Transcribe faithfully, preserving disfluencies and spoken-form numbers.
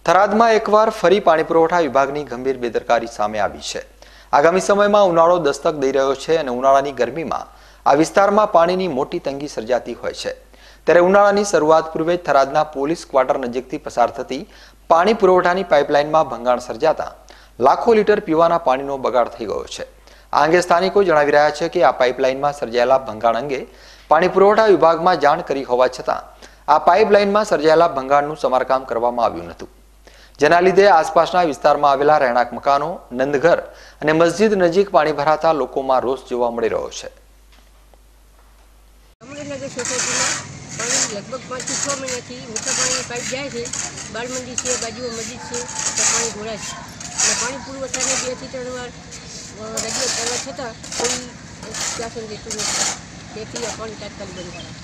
થરાદમાં એકવાર ફરી પાણી પુરવઠા વિભાગની ગંભીર બેદરકારી સામે આવી છે। આગામી સમયમાં ઉનાળો દસ્તક દઈ રહ્યો છે અને ઉનાળાની ગરમીમાં આ વિસ્તારમાં પાણીની મોટી તંગી સર્જાતી હોય છે। ત્યારે ઉનાળાની શરૂઆત પૂર્વે થરાદના પોલીસ ક્વાર્ટર નજીકથી પસાર થતી પાણી પુરવઠાની પાઇપલાઇનમાં ભંગાણ સર્જાતા લાખો લીટર પીવાના પાણીનો બગાડ થઈ ગયો છે। આ અંગે સ્થાનિકો જણાવી રહ્યા છે કે આ પાઇપલાઇનમાં સર્જાયેલા ભંગાણ અંગે પાણી પુરવઠા વિભાગમાં જાણ કરી હોવા છતાં આ પાઇપલાઇનમાં સર્જાયેલા ભંગાણનું સમારકામ કરવામાં આવ્યું નહોતું, જેના લીધે આસપાસના વિસ્તારમાં આવેલા રહેણાંક મકાનો, નંદઘર અને મસ્જિદ નજીક પાણી ભરાતા લોકોમાં રોષ જોવા મળી રહ્યો છે। लगभग पाँच से छः महीने थी मीठा पानी की पाइप जाए थे बाल मंडी से बाजू मस्जिद से तो पानी घोड़ा है पानी पुरवठा ने बे थी त्रण वार रजिया करवा छता कोई शासन देतुं नथी, તેથી આ પાણી તાત્કાલિક બંધ કરાવે।